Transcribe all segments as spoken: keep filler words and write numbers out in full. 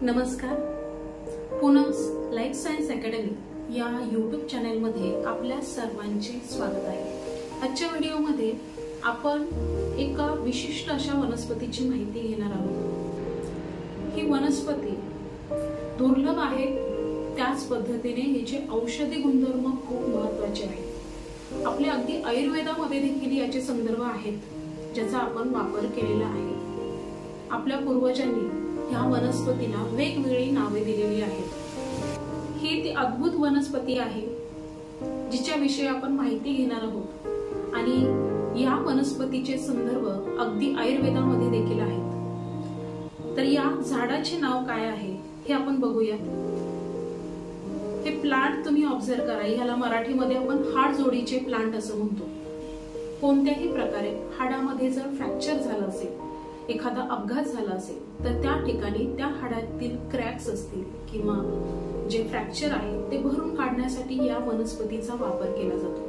नमस्कार. Poonam's life science academy या YouTube चॅनलमध्ये आपल्या सर्वांचे स्वागत आहे. आजच्या व्हिडिओमध्ये आपण एका विशिष्ट अशा वनस्पतीची माहिती घेणार आहोत. ही वनस्पती दुर्लभ आहे, त्याच पद्धतीने हिचे औषधी गुणधर्म खूप महत्त्वाचे आहेत. आपल्या अगदी आयुर्वेदामध्ये देखील याचे संदर्भ आहेत, ज्याचा आपण वापर केलेला आहे. आपल्या पूर्वजांनी ह्या वनस्पतीला वेगवेगळी नावे दिलेली आहेत. ही ती अद्भुत वनस्पती आहे जिच्या विषयी आपण माहिती घेणार आहोत आणि या वनस्पतीचे संदर्भ अगदी आयुर्वेदामध्ये देखील आहेत. तर या झाडाचे नाव काय आहे हे आपण बघूयात. हे प्लांट तुम्ही ऑब्झर्व करा. ह्याला मराठीमध्ये आपण हाडजोडीचे प्लांट असं म्हणतो. कोणत्याही प्रकारे हाडामध्ये जर फ्रॅक्चर झालं असेल, एखादा अपघात झाला असेल, तर त्या ठिकाणी त्या हाडातील क्रॅक्स असतील किंवा जे फ्रॅक्चर आहे ते भरून काढण्यासाठी या वनस्पतीचा वापर केला जातो.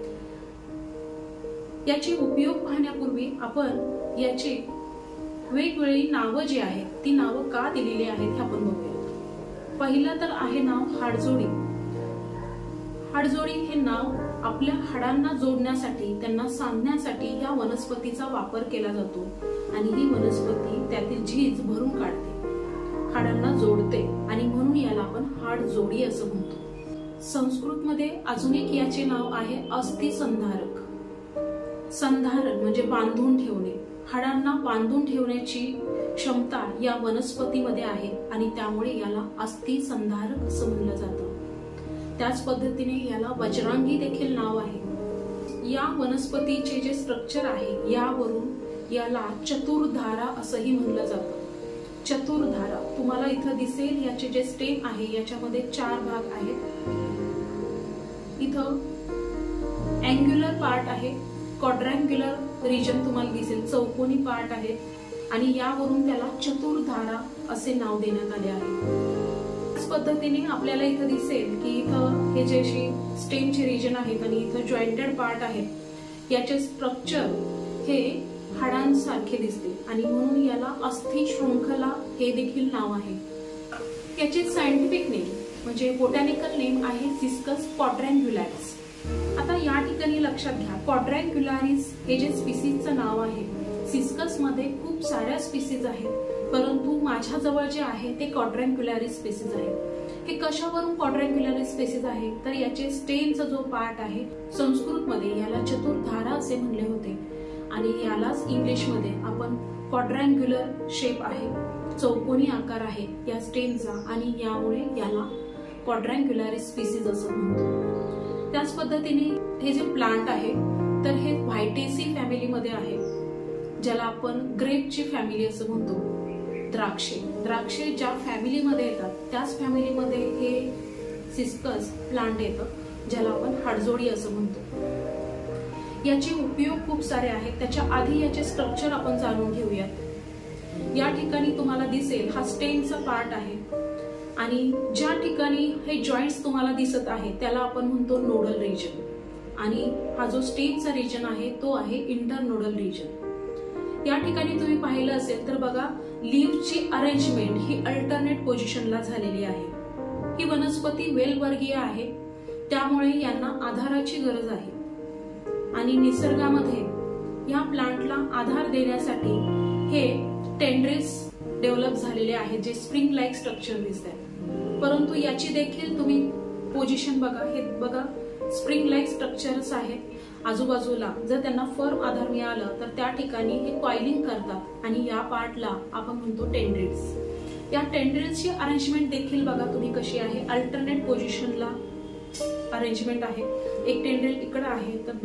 याचे उपयोग पाहण्यापूर्वी आपण याची वेगवेगळी नावं जी आहेत ती नावं का दिलेली आहेत हे आपण बघूया. पहिलं तर आहे नाव हाडजोडी. हाडजोडी हे नाव आपल्या हाडांना जोडण्यासाठी, त्यांना सांधण्यासाठी या वनस्पतीचा वापर केला जातो आणि ही वनस्पती त्यातील झीज भरून काढते, हाडांना जोडते आणि म्हणून याला आपण हाडजोडी असं म्हणतो. संस्कृतमध्ये अजून एक याचे नाव आहे अस्थिसंधारक. संधारण म्हणजे बांधून ठेवणे. हाडांना बांधून ठेवण्याची क्षमता या वनस्पतीमध्ये आहे आणि त्यामुळे याला अस्थिसंधारक असं म्हणलं जातं. त्याच पद्धतीने याला वज्रांगी देखील नाव आहे. या वनस्पतीचे जे स्ट्रक्चर आहे यावरून याला चतुर्धारा असंही म्हणलं जातं. चतुर्धारा तुम्हाला इथं दिसेल. याचे जे स्टेम आहे याच्यामध्ये चार भाग आहेत. इथं अँग्युलर पार्ट आहे, क्वाड्रँग्युलर रिजन तुम्हाला दिसेल, चौकोनी पार्ट आहे आणि यावरून त्याला चतुर्धारा असे नाव देण्यात आले आहे. त्याच पद्धतीने आपल्याला इथं दिसेल की इथं हे जे स्टेमचे रिजन आहेत आणि इथं जॉइंटेड पार्ट आहे. याचे स्ट्रक्चर हे हाडांसारखे दिसते आणि म्हणून याला अस्थि शृंखला हे देखील नाव आहे. याचे सायंटिफिक नेम म्हणजे बोटॅनिकल नेम आहे सिस्कस क्वाड्रँग्युलॅरिस. आता या ठिकाणी लक्षात घ्या, क्वाड्रँग्युलॅरिस हे जे स्पीसीजचं नाव आहे. सिस्कस मध्ये खूप साऱ्या स्पीसीज आहेत, परंतु माझ्या जवळ जे आहे ते क्वाड्रँग्युलॅरिस स्पीसीज आहे. हे कशावरून क्वाड्रँग्युलॅरिस स्पीसीज आहे तर याचे स्टेमचा जो पार्ट आहे, संस्कृतमध्ये याला चतुर्धारा असे म्हणले होते आणि यालाच इंग्लिशमध्ये आपण क्वाड्रँग्युलर शेप आहे, चौकोनी आकार आहे या स्टेमचा आणि यामुळे याला क्वाड्रँग्युलॅरिस स्पीसीज असं म्हणतो. त्याच पद्धतीने हे जे प्लांट आहे तर हे व्हायटेसी फॅमिलीमध्ये आहे, ज्याला आपण ग्रेपची फॅमिली असं म्हणतो. द्राक्षे द्राक्षे ज्या फॅमिलीमध्ये येतात त्याच फॅमिलीमध्ये हे सिस्कस प्लांट येतं, ज्याला आपण हाडजोडी असं म्हणतो. याचे उपयोग खूप सारे आहेत. त्याच्या आधी याचे स्ट्रक्चर आपण जाणून घेऊयात. या ठिकाणी तुम्हाला दिसेल हा स्टेमचा पार्ट आहे आणि ज्या ठिकाणी हे जॉइंट्स तुम्हाला दिसत आहे त्याला आपण म्हणतो नोडल रिजन आणि हा जो स्टेमचा रिजन आहे तो आहे इंटरनोडल रिजन. या ठिकाणी तुम्ही पाहिलं असेल तर बघा, लीव्हची अरेंजमेंट ही अल्टरनेट पोझिशनला झालेली आहे. ही वनस्पती वेलवर्गीय आहे, त्यामुळे यांना आधाराची गरज आहे आणि निसर्गामध्ये या प्लांटला आधार देण्यासाठी हे टेंड्रिल्स डेव्हलप झालेले आहेत, जे स्प्रिंग लाईक स्ट्रक्चर दिसत आहे. परंतु याची देखील तुम्ही पोझिशन बघा. हे बघा, स्प्रिंग लाईक स्ट्रक्चर्स आहेत आजूबाजूला. जर त्यांना फर्म आधार मिळाला तर त्या ठिकाणी हे कॉइलिंग करतात आणि या पार्टला आपण म्हणतो टेंड्रिल्स. या टेंड्रिल्सची अरेंजमेंट देखील बघा तुम्ही कशी आहे. अल्टरनेट पोझिशनला अरेंजमेंट आहे. एक टेंड्रिल इकडे आहे तर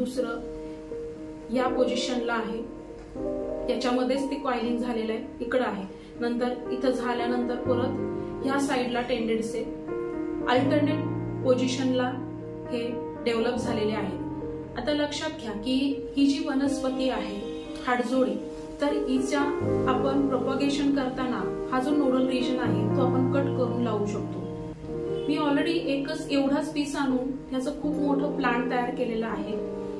दुसरं या पोझिशनला आहे. याच्यामध्येच ते कॉइलिंग झालेलं आहे, इकडे आहे. नंतर इथं झाल्यानंतर परत ह्या साइडला टेंड्रिल्स आहे. अल्टरनेट पोझिशनला हे डेव्हलप झालेले आहेत. आता लक्षात घ्या की ही जी वनस्पती आहे हाडजोडी, तर हिच्या आपण प्रोपगेशन करताना हा जो नोडल रिजन आहे तो आपण कट करून लावू शकतो. मी ऑलरेडी एकच एवढाच पीस आणून त्याचं खूप मोठं प्लांट तयार केलेलं आहे,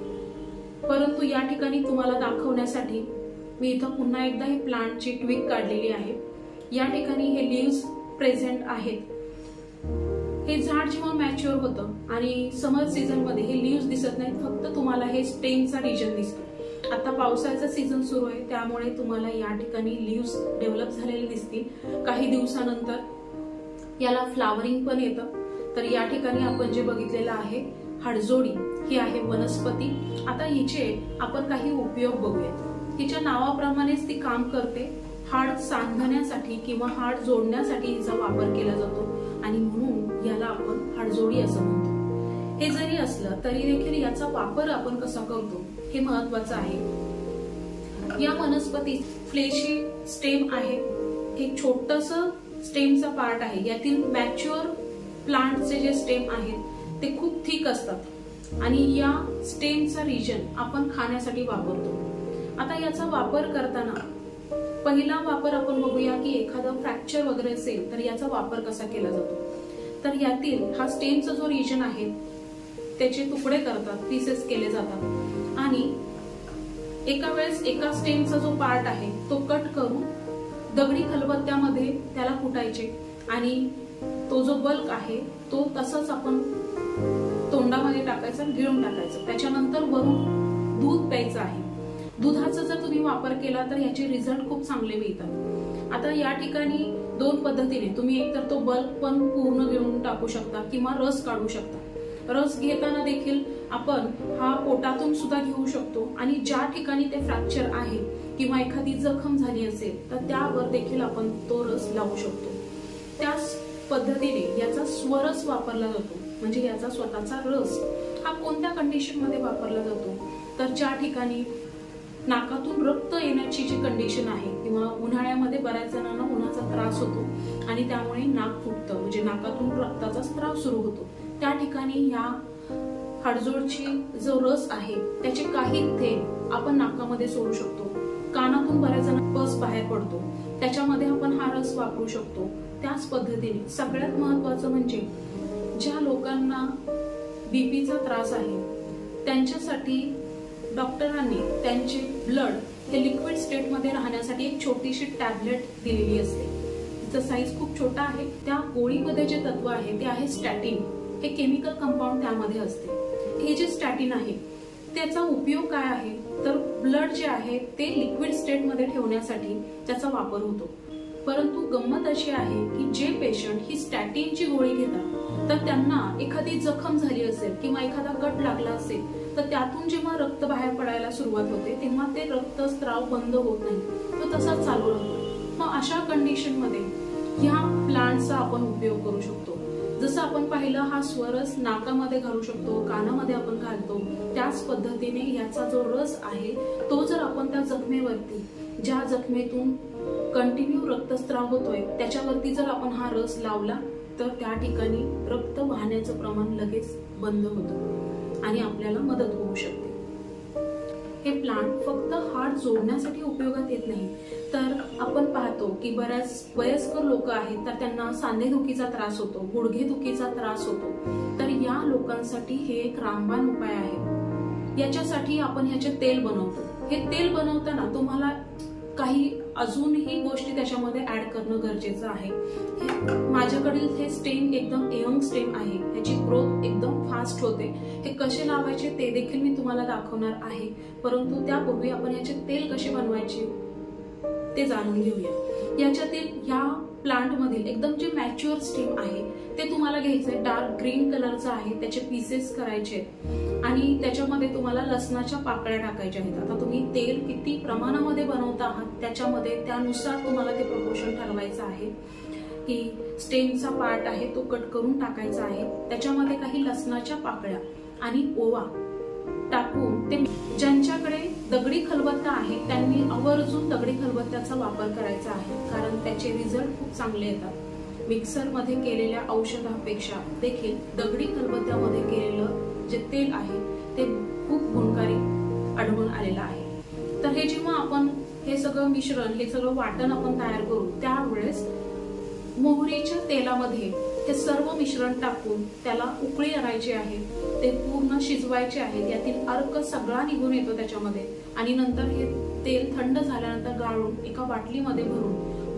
परंतु या ठिकाणी तुम्हाला दाखवण्यासाठी मी इथं पुन्हा एकदा हे प्लांटची ट्विक काढलेली आहे. या ठिकाणी हे लीव्स प्रेझेंट आहेत. हे झाड जेव्हा मॅच्युअर होतं आणि समर सीझन मध्ये हे लीव्स दिसत नाहीत, फक्त तुम्हाला हे स्टेमचा रिजन दिसतो. आता पावसाळ्याचा सीझन सुरू आहे, त्यामुळे तुम्हाला या ठिकाणी लीव्स डेव्हलप झालेले दिसतील. काही दिवसानंतर याला फ्लावरिंग पण येतं. तर या ठिकाणी आपण जे बघितलेलं आहे हाडजोडी ही आहे वनस्पती. आता हिचे आपण काही उपयोग बघूया. हिच्या नावाप्रमाणेच ती काम करते. हाड सांधण्यासाठी किंवा हाड जोडण्यासाठी हिचा वापर केला जातो आणि म्हणून याला आपण हाडजोडी असं म्हणतो. हे जरी असलं तरी देखील याचा वापर आपण कसा करतो हे महत्वाचं आहे. या वनस्पती फ्लेशी स्टेम आहे. एक छोटस स्टेमचा पार्ट आहे. यातील मॅच्युअर प्लांटचे जे स्टेम आहेत ते खूप थिक असतात आणि या स्टेमचा रिजन आपण खाण्यासाठी वापरतो. आता याचा वापर करताना पहिला वापर आपण बघूया की एखादा फ्रॅक्चर वगैरे असेल तर याचा वापर कसा केला जातो. तर यातील हा स्टेमचा जो रिजन आहे त्याचे तुकडे करतात, पीसेस केले जातात आणि एका वेळेस एका स्टेमचा जो पार्ट आहे तो कट करून दगडी खलबत्त्यामध्ये त्याला कुटायचे आणि तो जो बल्क आहे तो तसाच आपण तोंडामध्ये टाकायचा, गिळून टाकायचं. त्याच्यानंतर वरून दूध प्यायचं आहे. दुधाचा जर तुम्ही वापर केला तर याचे रिझल्ट खूप चांगले मिळतात. आता या ठिकाणी दोन पद्धतीने तुम्ही एकतर तो बल्क पण पूर्ण गिळून टाकू शकता किंवा रस काढू शकता. रस घेताना देखील आपण हा पोटातून सुद्धा घेऊ शकतो आणि ज्या ठिकाणी ते फ्रॅक्चर आहे किंवा एखादी जखम झाली असेल तर त्यावर देखील आपण तो रस लावू शकतो. त्याच पद्धतीने याचा स्वरस वापरला जातो, म्हणजे याचा स्वतःचा रस हा कोणत्या कंडिशन मध्ये वापरला जातो तर ज्या ठिकाणी नाकातून रक्त येण्याची जी कंडिशन आहे किंवा उन्हाळ्यामध्ये बऱ्याच जणांना उन्हाचा त्रास होतो आणि त्यामुळे नाक फुटतं, म्हणजे नाकातून रक्ताचा स्त्राव सुरू होतो. त्या ठिकाणी या हाडजोडची जो रस आहे त्याचे काही थेंब आपण नाकामध्ये सोडू शकतो. कानातून बऱ्याच जण पस बाहेर पडतो, त्याच्यामध्ये आपण हा रस वापरू शकतो. त्याच पद्धतीने सगळ्यात महत्वाचं म्हणजे ज्या लोकांना बीपीचा त्रास आहे त्यांच्यासाठी डॉक्टरांनी त्यांचे ब्लड हे लिक्विड स्टेट मध्ये राहण्यासाठी एक छोटीशी टॅबलेट दिलेली असते. तिचा साईज खूप छोटा आहे. त्या गोळीमध्ये जे तत्व आहे ते आहे स्टॅटिन. हे केमिकल कंपाऊंड त्यामध्ये असते. हे जे स्टॅटिन आहे त्याचा उपयोग काय आहे तर ब्लड जे आहे ते लिक्विड स्टेट मध्ये ठेवण्यासाठी त्याचा वापर होतो. परंतु गंमत अशी आहे की जे पेशंट ही स्टॅटिनची गोळी घेतात तर त्यांना एखादी जखम झाली असेल किंवा एखादा कट लागला असेल तर त्यातून जेव्हा रक्त बाहेर पडायला सुरुवात होते तेव्हा ते रक्तस्त्राव बंद होत नाही, तो तसाच चालू राहतो. मग अशा कंडिशन मध्ये ह्या प्लांटचा आपण उपयोग करू शकतो. जसं आपण पाहिलं हा स्वरस नाकामध्ये घालू शकतो, कानामध्ये आपण घालतो, त्याच पद्धतीने याचा जो रस आहे तो जर आपण त्या जखमेवरती, ज्या जखमेतून कंटिन्यू रक्तस्त्राव होतोय त्याच्यावरती जर आपण हा रस लावला तर त्या ठिकाणी रक्त वाहण्याचं प्रमाण लगेच बंद होतं आणि आपल्याला मदत होऊ शकते. हे प्लांट फक्त हाड जोडण्यासाठी उपयोगात येत नाही, तर आपण पाहतो की बऱ्याच वयस्कर लोक आहेत तर त्यांना सांधेदुखीचा त्रास होतो, गुडघेदुखीचा त्रास होतो. तर या लोकांसाठी हे एक रामबाण उपाय आहे. याच्यासाठी आपण ह्याचे तेल बनवतो. हे तेल बनवताना तुम्हाला काही अजूनही गोष्टी त्याच्यामध्ये ऍड करणं गरजेचं आहे. माझ्याकडील हे स्टेम एकदम यंग स्टेम आहे, याची ग्रोथ एकदम फास्ट होते. हे कसे लावायचे ते देखील मी तुम्हाला दाखवणार आहे, परंतु त्यापूर्वी आपण याचे तेल कसे बनवायचे ते जाणून घेऊया. याच्यातील ह्या प्लांट मधील एकदम जे मॅच्युअर स्टेम आहे ते तुम्हाला घ्यायचंय. डार्क ग्रीन कलरचं आहे, त्याचे पीसेस करायचे आणि त्याच्यामध्ये तुम्हाला लसणाच्या पाकळ्या टाकायच्या आहेत. आता तुम्ही तेल किती प्रमाणामध्ये बनवता आहात त्याच्यामध्ये त्यानुसार तुम्हाला ते प्रपोर्शन ठरवायचं आहे की स्टेमचा पार्ट आहे तो कट करून टाकायचा आहे. त्याच्यामध्ये काही लसणाच्या पाकळ्या आणि ओवा टाकून ते, ज्यांच्याकडे दगडी खलबत्ता आहे त्यांनी आवर्जून दगडी खलबत्त्याचा वापर करायचा आहे, कारण त्याचे रिझल्ट खूप चांगले येतात. मिक्सर मध्ये केलेल्या औषधापेक्षा देखील दगडी खलबत्त्यामध्ये केलेलं जे तेल आहे ते खूप गुणकारी आढळून आलेलं आहे. तर हे जेव्हा आपण हे सगळं मिश्रण, हे सगळं वाटण आपण तयार करू त्यावेळेस मोहरीच्या तेलामध्ये हे सर्व मिश्रण टाकून त्याला उकळी आणायची आहे. ते पूर्ण शिजवायचे आहे. यातील अर्क सगळा निघून येतो त्याच्यामध्ये आणि नंतर हे तेल थंड झाल्यानंतर गाळून एका बाटलीमध्ये भरून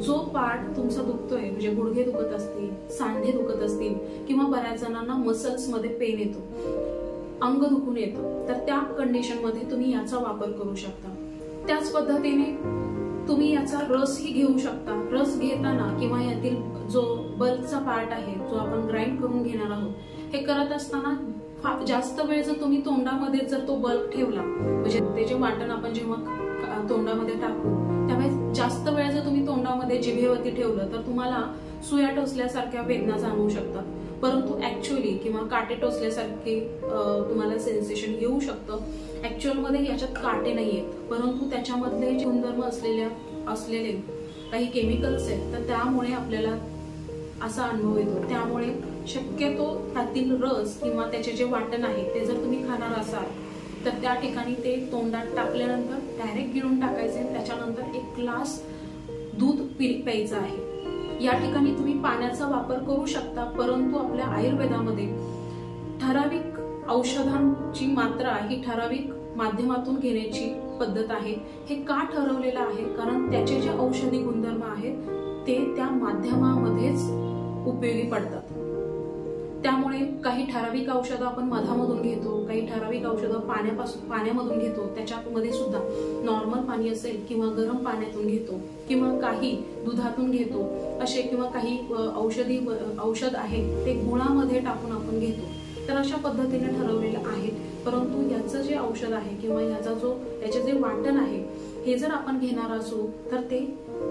जो पार्ट तुमचा दुखतोय, म्हणजे गुडघे दुखत असतील, सांधे दुखत असतील, किंवा बऱ्याच जणांना मसल्स मध्ये पेन येतो, अंग दुखून येतं, तर त्या कंडिशन मध्ये तुम्ही याचा वापर करू शकता। त्याच पद्धतीने तुम्ही याचा रसही घेऊ शकता। रस घेताना किंवा यातील जो बल्कचा पार्ट आहे जो आपण ग्राइंड करून घेणार आहोत, हे करत असताना जास्त वेळ जर तुम्ही तोंडामध्ये जर तो बल्क ठेवला, म्हणजे ते जे वाटण आपण जेव्हा तोंडामध्ये टाकू त्यावेळेस जास्त वेळ जर तुम्ही तोंडामध्ये जिभेवरती ठेवलं तर तुम्हाला सुया टोचल्यासारख्या वेदना जाणवू शकतात, परंतु ऍक्च्युअली किंवा काटे टोचल्यासारखे तुम्हाला सेन्सेशन येऊ शकतं। ऍक्च्युअल मध्ये याच्यात काटे नाहीयेत, परंतु त्याच्यामधले जे गुणधर्म असलेल्या असलेले काही केमिकल्स आहेत, तर त्यामुळे आपल्याला असा अनुभव येतो। त्यामुळे शक्यतो त्यातील रस किंवा त्याचे जे वाटण आहे ते जर तुम्ही खाणार असाल तर त्या ठिकाणी ते तोंडात टाकल्यानंतर डायरेक्ट गिळून टाकायचे, त्याच्यानंतर एक ग्लास दूध प्यायचं आहे। या ठिकाणी तुम्ही पाण्याचा वापर करू शकता, परंतु आपल्या आयुर्वेदामध्ये ठराविक औषधांची मात्रा ही ठराविक माध्यमातून घेण्याची पद्धत आहे। हे का ठरवलेलं आहे, कारण त्याचे जे औषधी गुणधर्म आहेत ते त्या माध्यमामध्येच उपयोगी पडतात। त्यामुळे काही ठराविक औषधं आपण मधामधून घेतो, काही ठराविक औषधं पाण्यापासून पाण्यामधून घेतो, त्याच्यामध्ये सुद्धा नॉर्मल पाणी असेल किंवा गरम पाण्यातून घेतो, किंवा काही दुधातून घेतो असे, किंवा काही औषधी औषध आहे ते गुळामध्ये टाकून आपण घेतो। तर अशा पद्धतीने ठरवलेलं आहे, परंतु याचं जे औषध आहे किंवा याचा जो याचे जे वाटण आहे हे जर आपण घेणार असू तर ते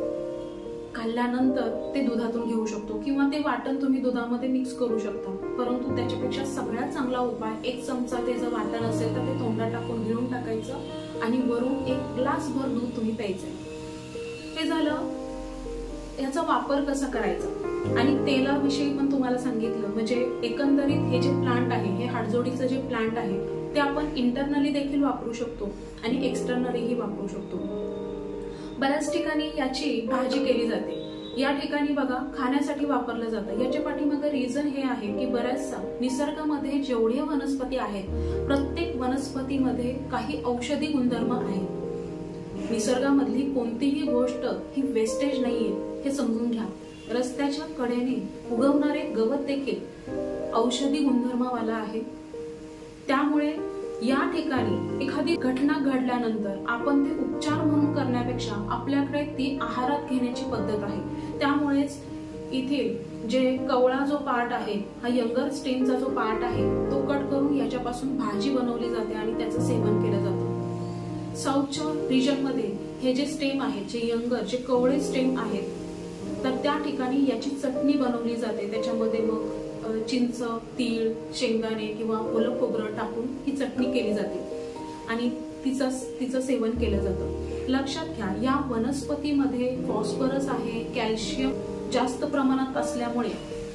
खाल्ल्यानंतर ते दुधातून घेऊ शकतो, किंवा ते वाटण तुम्ही दुधामध्ये मिक्स करू शकता, परंतु त्याच्यापेक्षा सगळ्यात चांगला उपाय एक चमचा ते जर वाटण असेल तर ते तोंडात टाकून गिळून टाकायचं आणि वरून एक ग्लास भर दूध तुम्ही प्यायचं। हे झालं याचा वापर कसा करायचा। आणि तेलाविषयी पण तुम्हाला सांगितलं, म्हणजे एकंदरीत हे जे प्लांट आहे, हे हाडजोडीचं जे प्लांट आहे ते आपण इंटरनली देखील वापरू शकतो आणि एक्सटर्नलीही वापरू शकतो। बऱ्याच ठिकाणी याची भाजी केली जाते, या ठिकाणी बघा खाण्यासाठी वापरलं जातं। याच्या पाठीमागे रिझन हे आहे की बऱ्याचसा निसर्गामध्ये जेवढे वनस्पती आहेत प्रत्येक वनस्पतीमध्ये काही औषधी गुणधर्म आहेत। निसर्गामधली कोणतीही गोष्ट ही वेस्टेज नाहीये हे समजून घ्या। रस्त्याच्या कडेने उगवणारे गवत देखील औषधी गुणधर्मावाला आहे। त्यामुळे या ठिकाणी एखादी घटना घडल्यानंतर आपण ते उपचार म्हणून करण्यापेक्षा आपल्याकडे ती आहारात घेण्याची पद्धत आहे। त्यामुळेच इथे जे कवळा जो पार्ट आहे, हा यंगर स्टेमचा जो पार्ट आहे तो कट करून याच्यापासून भाजी बनवली जाते आणि त्याचं सेवन केलं जातं। साऊथच्या रिजन मध्ये हे जे स्टेम आहे, जे यंगर जे कवळे स्टेम आहेत, तर त्या ठिकाणी याची चटणी बनवली जाते। त्याच्यामध्ये मग चिंच, तीळ, शेंगदाणे किंवा ओलं खोबरं टाकून ही चटणी केली जाते आणि तिचं तिचं सेवन केलं जातं। लक्षात घ्या, या वनस्पतीमध्ये फॉस्फरस आहे, कॅल्शियम जास्त प्रमाणात असल्यामुळे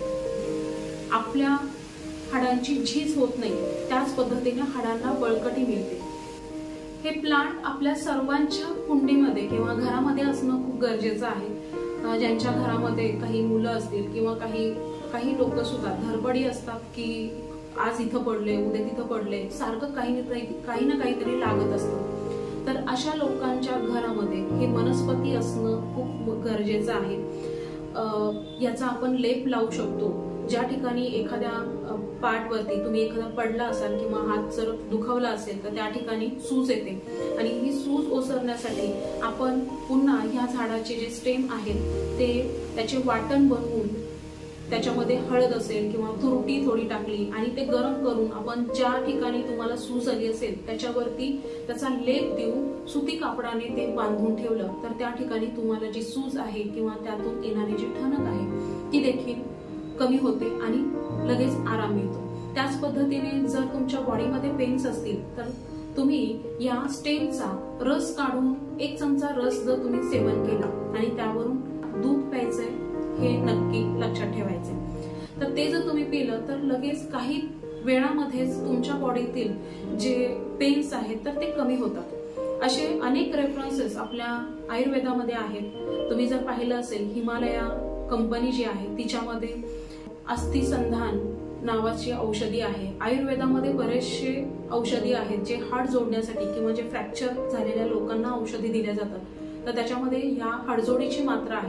आपल्या हाडांची झीज होत नाही, त्याच पद्धतीने हाडांना बळकटी मिळते। हे प्लांट आपल्या सर्वांच्या कुंडीमध्ये किंवा घरामध्ये असणं खूप गरजेचं आहे। ज्यांच्या घरामध्ये काही मुलं असतील किंवा काही काही लोक सुद्धा धडपडी असतात की आज इथं पडले, उद्या तिथं पडले, सारखं काही ना काही ना काहीतरी लागत असतं, तर अशा लोकांच्या घरामध्ये हे वनस्पती असणं खूप गरजेचं आहे। याचा आपण लेप लावू शकतो। ज्या ठिकाणी एखाद्या पार्टवरती तुम्ही एखादा पडला असाल किंवा हात जर दुखावला असेल तर त्या ठिकाणी सूज येते आणि ही सूज ओसरण्यासाठी आपण पुन्हा ह्या झाडाचे जे स्टेम आहेत ते त्याचे वाटण बनवून त्याच्यामध्ये हळद असेल किंवा तुरटी थोडी टाकली आणि ते गरम करून आपण ज्या ठिकाणी तुम्हाला सूज आली असेल त्याच्यावरती त्याचा लेप देऊन सुती कापडाने ते बांधून ठेवलं तर त्या ठिकाणी तुम्हाला जी सूज आहे किंवा त्यातून येणारी जी ठणक आहे ती देखील कमी होते आणि लगेच आराम मिळतो। त्याच पद्धतीने जर तुमच्या बॉडीमध्ये पेन्स असतील तर तुम्ही या स्टेमचा रस काढून एक चमचा रस जर तुम्ही सेवन केला आणि त्यावरून दूध प्यायचंय हे नक्की लक्षात ठेवायचे। तर ते जर तुम्ही पिलं तर लगेच काही वेळामध्येच तुमच्या बॉडीतील जे पेन्स आहेत तर ते कमी होतात। असे अनेक रेफरन्सेस आपल्या आयुर्वेदामध्ये आहेत। तुम्ही जर पाहिलं असेल हिमालया कंपनी जी आहे तिच्यामध्ये अस्थिसंधान नावाची औषधी आहे। आयुर्वेदामध्ये बरेचसे औषधी आहेत जे हाड जोडण्यासाठी किंवा जे फ्रॅक्चर झालेल्या लोकांना औषधी दिल्या जातात, तर त्याच्यामध्ये ह्या हाडजोडीची मात्रा आहे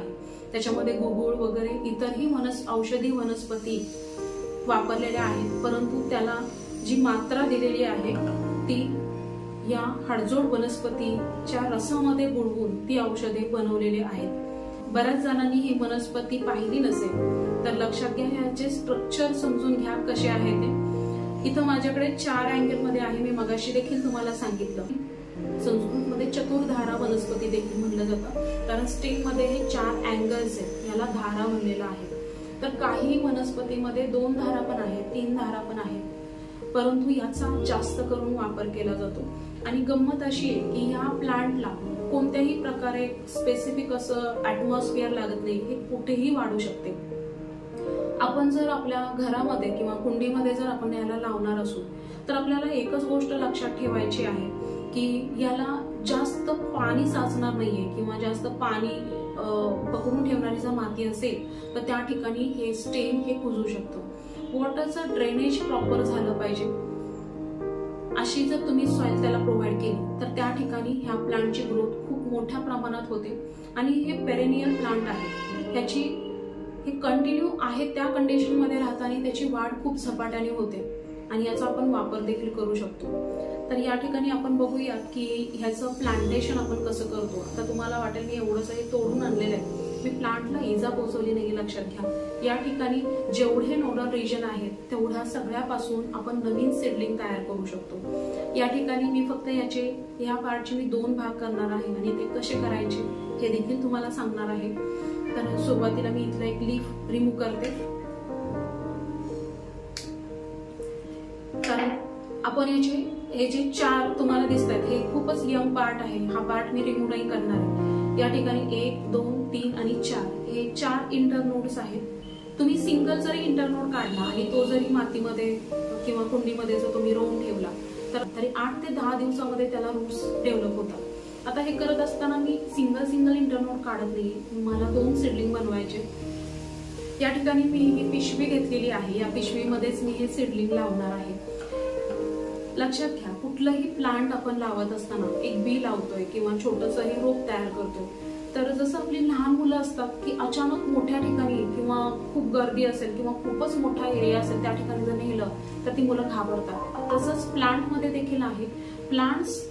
त्याच्यामध्ये गुगुळ वगैरे इतरही वनस औषधी वनस्पती वापरलेल्या आहेत, परंतु त्याला जी मात्रा दिलेली आहे ती या हाडजोड वनस्पतीच्या रसामध्ये बुडवून ती औषधे बनवलेली आहेत। बऱ्याच जणांनी ही वनस्पती पाहिली नसेल तर लक्षात घ्या, याचे स्ट्रक्चर समजून घ्या कसे आहे ते। इथं माझ्याकडे चार अँगल मध्ये आहे, मी मगाशी देखील तुम्हाला सांगितलं। संस्कृतमध्ये चतुर्धारा वनस्पती देखील म्हणलं जातं, कारण स्टेम मध्ये हे चार अँगल्स आहेत, याला धारा म्हणलेलं आहे। तर काही वनस्पतीमध्ये दोन धारा पण आहेत, तीन धारा पण आहेत, परंतु याचा जास्त करून वापर केला जातो। आणि गंमत अशी आहे की ह्या प्लांटला कोणत्याही प्रकारे स्पेसिफिक असं ऍटमॉस्फिअर लागत नाही, हे कुठेही वाढू शकते। आपण जर आपल्या घरामध्ये किंवा कुंडीमध्ये जर आपण याला लावणार असू तर आपल्याला एकच गोष्ट लक्षात ठेवायची आहे की याला जास्त पाणी साचणार नाहीये, किंवा जास्त पाणी पकडून ठेवणारी जर माती असेल तर त्या ठिकाणी हे स्टेम हे कुजू शकतं। वॉटरचं ड्रेनेज प्रॉपर झालं पाहिजे, अशी जर तुम्ही सॉइल त्याला प्रोव्हाइड केली तर त्या ठिकाणी ह्या प्लांटची ग्रोथ खूप मोठ्या प्रमाणात होते। आणि हे पेरेनियल प्लांट आहे, त्याची हे कंटिन्यू आहे त्या कंडिशन मध्ये राहताना त्याची वाढ खूप झपाट्याने होते आणि याचा आपण वापर देखील करू शकतो। तर या ठिकाणी आपण बघूया की ह्याचं प्लांटेशन आपण कसं करतो। आता तुम्हाला वाटेल मी एवढंच हे तोडून आणलेलं आहे, मी प्लांटला इजा पोहोचवली नाही, लक्षात घ्या। या ठिकाणी जेवढे नोडल रिजन आहेत तेवढ्या सगळ्यापासून आपण नवीन सीडलिंग तयार करू शकतो। या ठिकाणी मी फक्त याचे या पार्टचे मी दोन भाग करणार आहे आणि ते कसे करायचे हे देखील तुम्हाला सांगणार आहे। तर सुरुवातीला मी इथला एक लीफ रिमूव्ह करते, कारण आपण याचे हे जे चार तुम्हाला दिसत आहेत हे खूपच यंग पार्ट आहे, हा पार्ट मी रिमूव्ह नाही करणार आहे। या ठिकाणी एक दोन तीन आणि चार हे चार इंटरनोड्स आहेत। तुम्ही सिंगल जरी इंटरनोड काढला आणि तो जरी मातीमध्ये किंवा कुंडीमध्ये जर तुम्ही रोवून ठेवला तर तरी आठ ते दहा दिवसामध्ये त्याला रूट्स डेव्हलप होतात। आता हे करत असताना मी सिंगल सिंगल इंटरनोड काढत नाही, मला दोन सीडलिंग बनवायचे। या ठिकाणी मी ही पिशवी घेतलेली आहे, या पिशवीमध्येच मी हे सीडलिंग लावणार आहे। लक्षात घ्या, कुठलंही प्लांट आपण लावत असताना एक बी लावतोय किंवा छोटंसंही रोप तयार करतोय तर जसं आपली लहान मुलं असतात की अचानक मोठ्या ठिकाणी किंवा खूप गर्दी असेल किंवा खूपच मोठा एरिया असेल त्या ठिकाणी जर नेलं तर ती मुलं घाबरतात, तसंच प्लांट मध्ये देखील आहे। प्लांट्स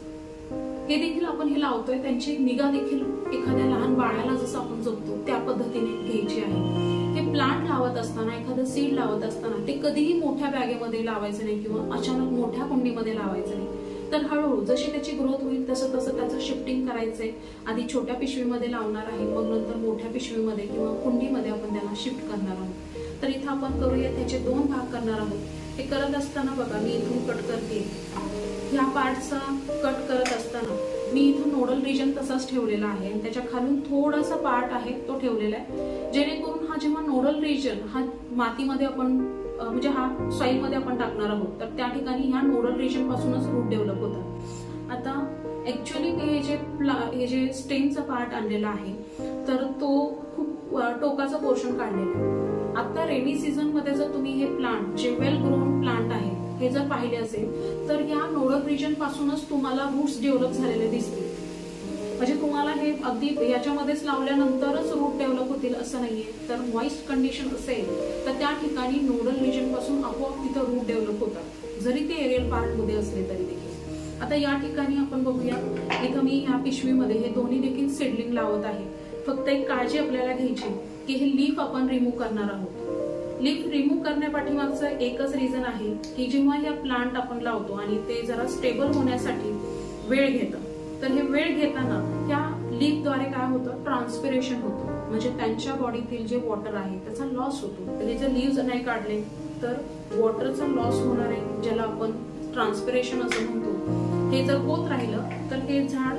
हे देखील आपण हे लावतोय त्यांची निगा देखील एखाद्या लहान बाळाला जसं आपण जपतो त्या पद्धतीने घ्यायची आहे। हे प्लांट लावत असताना, एखादं सीड लावत असताना ते कधीही मोठ्या बॅगेमध्ये लावायचं नाही किंवा अचानक मोठ्या कुंडीमध्ये लावायचं नाही, तर हळूहळू जशी त्याची ग्रोथ होईल तसं तसं त्याचं शिफ्टिंग करायचंय। आधी छोट्या पिशवीमध्ये लावणार आहे, मग नंतर मोठ्या पिशवीमध्ये किंवा कुंडीमध्ये आपण त्याला शिफ्ट करणार आहोत। तर इथं आपण करूया त्याचे दोन भाग करणार आहोत। हे करत असताना बघा मी इथून कट करते, ह्या पार्टचा कट करत असताना मी इथं नोडल रिजन तसाच ठेवलेला आहे आणि त्याच्या खालून थोडासा पार्ट आहे तो ठेवलेला आहे, जेणेकरून हा जेव्हा नोडल रिजन हा मातीमध्ये आपण म्हणजे हा सॉइल मध्ये आपण टाकणार आहोत तर त्या ठिकाणी ह्या नोडल रिजन पासूनच रूट डेव्हलप होतात। आता ऍक्च्युअली मी हे जे हे जे स्टेमचा पार्ट आणलेला आहे तर तो खूप टोकाचा पोर्शन काढलेला आहे। आता रेनी सीझन मध्ये जर तुम्ही हे प्लांट जे वेल ग्रोन प्लांट आहे हे जर पाहिले असेल तर या नोडल रिजन पासूनच तुम्हाला रूट्स डेव्हलप झालेले दिसतील, म्हणजे तुम्हाला हे अगदी याच्यामध्येच लावल्यानंतरच रूट डेव्हलप होतील असं नाहीये। तर मॉइस्ट कंडिशन असेल तर त्या ठिकाणी नोडल रिजन पासून आपोआप तिथं रूट डेव्हलप होतात, जरी ते एरियल पार्ट मध्ये असले तरी देखील। आता या ठिकाणी आपण बघूया, इथं मी ह्या पिशवीमध्ये हे दोन्ही देखील सीडलिंग लावत आहे। फक्त एक काळजी आपल्याला घ्यायची की हे लीफ आपण रिमूव्ह करणार आहोत। लीफ रिमूव्ह करण्यापाठीमागचं एकच रिझन आहे की जेव्हा या प्लांट आपण लावतो आणि ते जरा स्टेबल होण्यासाठी वेळ घेतं, तर हे वेळ घेताना त्या लीफद्वारे काय होतं, ट्रान्सपिरेशन होतं, म्हणजे त्यांच्या बॉडीतील जे वॉटर आहे त्याचा लॉस होतो। ते जर लीव्ज नाही काढले तर वॉटरचा लॉस होणार आहे, ज्याला आपण ट्रान्सपिरेशन असं म्हणतो। हे जर होत राहिलं तर हे झाड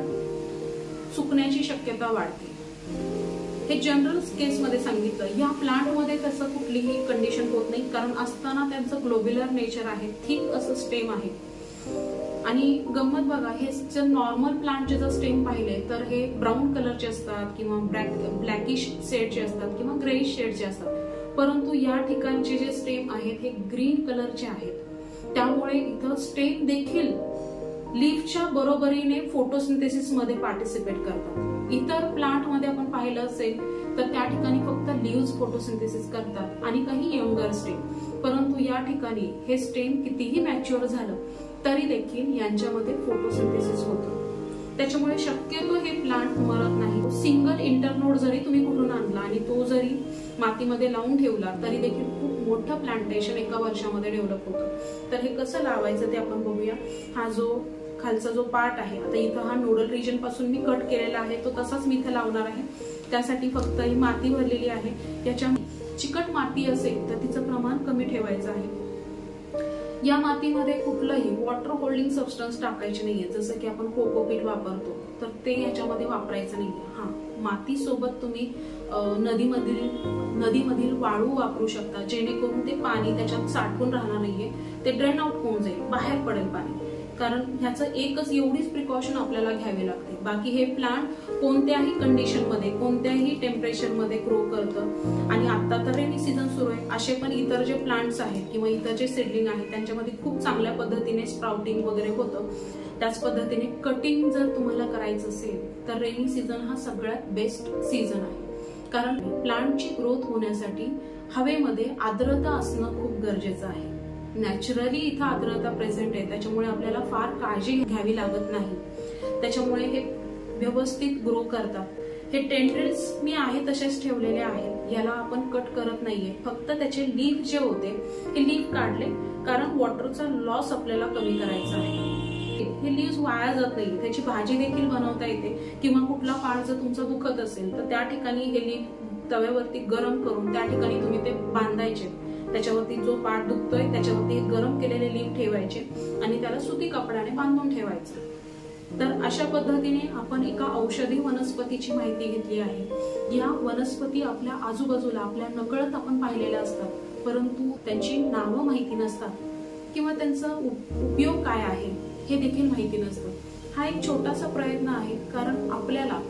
सुकण्याची शक्यता वाढते। हे जनरल केस मध्ये सांगितलं, या प्लांट मध्ये तसं कुठलीही कंडिशन होत नाही, कारण असताना त्यांचं ग्लोब्युलर नेचर आहे, थिक असं स्टेम आहे। आणि गंमत बघा, हे जर नॉर्मल प्लांटचे जर स्टेम पाहिले तर हे ब्राऊन कलरचे असतात किंवा ब्लॅक ब्लॅकिश शेडचे असतात किंवा ग्रेइश शेडचे असतात, परंतु या ठिकाणचे जे स्टेम आहेत हे ग्रीन कलरचे आहेत। त्यामुळे इथं स्टेम देखील लीफच्या बरोबरीने फोटोसिंथेसिस मध्ये पार्टिसिपेट करतात। इतर प्लांट मध्ये आपण पाहिलं असेल तर त्या ठिकाणी फक्त लीव्हज फोटोसिंथेसिस करतात आणि काही यंगर स्टेम. परंतु या ठिकाणी हे स्टेम कितीही मॅच्युअर झालं तरी देखील यांच्यामध्ये फोटोसिंथेसिस होतं. त्याच्यामुळे शक्यतो हे प्लांट मरत नाही. सिंगल इंटरनोड जरी तुम्ही कुठून आणला आणि तो जरी मातीमध्ये लावून ठेवला तरी देखील खूप मोठं प्लांटेशन एका वर्षामध्ये डेव्हलप होतं. तर हे कसं लावायचं ते आपण बघूया. हा जो खालचा जो पार्ट आहे, आता इथं हा नोडल रिजन पासून मी कट केलेला आहे, तो तसाच मी इथे लावणार आहे. त्यासाठी फक्त ही माती भरलेली आहे. याच्या चिकट माती असेल तर तिचं प्रमाण कमी ठेवायचं आहे. या मातीमध्ये कुठलंही वॉटर होल्डिंग सबस्टन्स टाकायचे नाहीये, जसं की आपण कोकोपीट वापरतो तर ते याच्यामध्ये वापरायचं नाहीये. हा, माती सोबत तुम्ही नदीमधील नदीमधील वाळू वापरू शकता, जेणेकरून ते पाणी त्याच्यात साठवून राहणार नाहीये, ते ड्रेन आउट होऊन जाईल, बाहेर पडेल पाणी. कारण ह्याचं एकच एवढीच प्रिकॉशन आपल्याला घ्यावी लागते. बाकी हे प्लांट कोणत्याही कंडिशन मध्ये कोणत्याही टेम्परेचर मध्ये ग्रो करतं. आणि आता तर रेनी सीझन सुरू आहे, असे पण इतर जे प्लांट्स आहेत किंवा इतर जे सीडलिंग आहेत त्यांच्यामध्ये खूप चांगल्या पद्धतीने स्प्राउटिंग वगैरे होतं. त्याच पद्धतीने कटिंग जर तुम्हाला करायचं असेल तर रेनी सीझन हा सगळ्यात बेस्ट सीझन आहे. कारण प्लांटची ग्रोथ होण्यासाठी हवेमध्ये आर्द्रता असणं खूप गरजेचं आहे. नॅचरली इथं आर्द्रता प्रेझेंट आहे, त्याच्यामुळे आपल्याला फार काळजी घ्यावी लागत नाही. त्याच्यामुळे हे व्यवस्थित ग्रो करतात. हे टेंड्रिल्स मी आहे तसेच ठेवलेले आहेत, याला आपण कट करत नाहीये. फक्त त्याचे लीफ जे होते हे लीफ काढले, कारण वॉटरचा लॉस आपल्याला कमी करायचा आहे. हे लीव्स वाया जात नाही, त्याची भाजी देखील बनवता येते. किंवा कुठला पार्ट जर तुमचा दुखत असेल तर त्या ठिकाणी हे लीफ तव्यावरती गरम करून त्या ठिकाणी तुम्ही ते बांधायचे. त्याच्यावरती जो पार्ट दुखतोय त्याच्यावरती गरम केलेले लीफ ठेवायचे आणि त्याला सुती कपड्याने बांधून ठेवायचं. तर अशा पद्धतीने आपण एका औषधी वनस्पतीची माहिती घेतली आहे. या वनस्पती आपल्या आजूबाजूला आपल्या नकळत आपण पाहिलेल्या असतात, परंतु त्यांची नावं माहिती नसतात किंवा त्यांचा उपयोग काय आहे हे देखील माहिती नसतं. हा एक छोटासा प्रयत्न आहे, कारण आपल्याला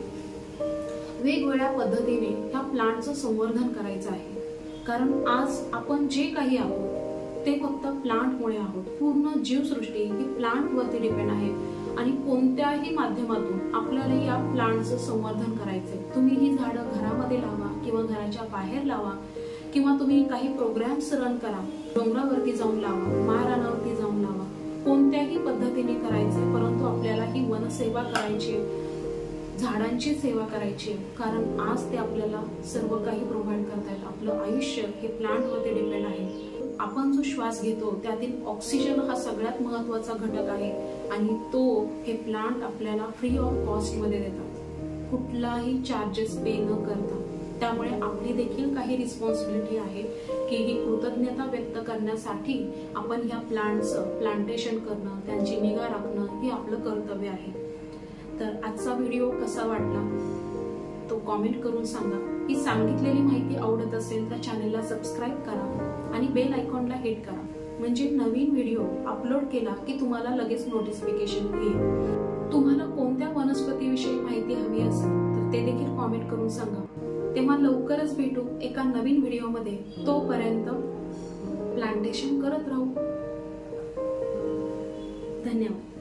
वेगवेगळ्या पद्धतीने ह्या प्लांटचं संवर्धन करायचं आहे. कारण आज आपण जे काही आहोत ते फक्त प्लांटमुळे आहोत. पूर्ण जीवसृष्टी ही प्लांटवरती डिपेंड आहे आणि कोणत्याही माध्यमातून आपल्याला या प्लांटचं संवर्धन करायचंय. तुम्ही ही झाडं घरामध्ये लावा किंवा घराच्या बाहेर लावा किंवा तुम्ही काही प्रोग्राम्स रन करा, डोंगरावरती जाऊन लावा, माळरानावरती जाऊन लावा, कोणत्याही पद्धतीने करायचंय. परंतु आपल्याला ही वनसेवा करायची, झाडांची सेवा करायची, कारण आज ते आपल्याला सर्व काही प्रोव्हाइड करतायत. आपलं आयुष्य हे प्लांटवरती डिपेंड आहे. आपण जो श्वास घेतो त्यातील ऑक्सिजन हा सगळ्यात महत्वाचा घटक आहे आणि तो हे प्लांट आपल्याला फ्री ऑफ कॉस्ट मध्ये देतात, कुठलाही चार्जेस पे न करता. त्यामुळे आपली देखील काही रिस्पॉन्सिबिलिटी आहे की ही कृतज्ञता व्यक्त करण्यासाठी आपण ह्या प्लांटचं प्लांटेशन करणं, त्यांची निगा राखणं हे आपलं कर्तव्य आहे. तर आजचा व्हिडिओ कसा वाटला तो कॉमेंट करून सांगा. ही सांगितलेली माहिती आवडत असेल तर चॅनलला सबस्क्राईब करा आणि बेल आयकॉनला हिट करा, म्हणजे नवीन व्हिडिओ अपलोड केला की तुम्हाला लगेच नोटिफिकेशन येईल. तुम्हाला कोणत्या वनस्पतीविषयी माहिती हवी असेल तर ते देखील कॉमेंट करून सांगा. तेव्हा लवकरच भेटू एका नवीन व्हिडिओमध्ये. तोपर्यंत प्लांटेशन करत राहू. धन्यवाद.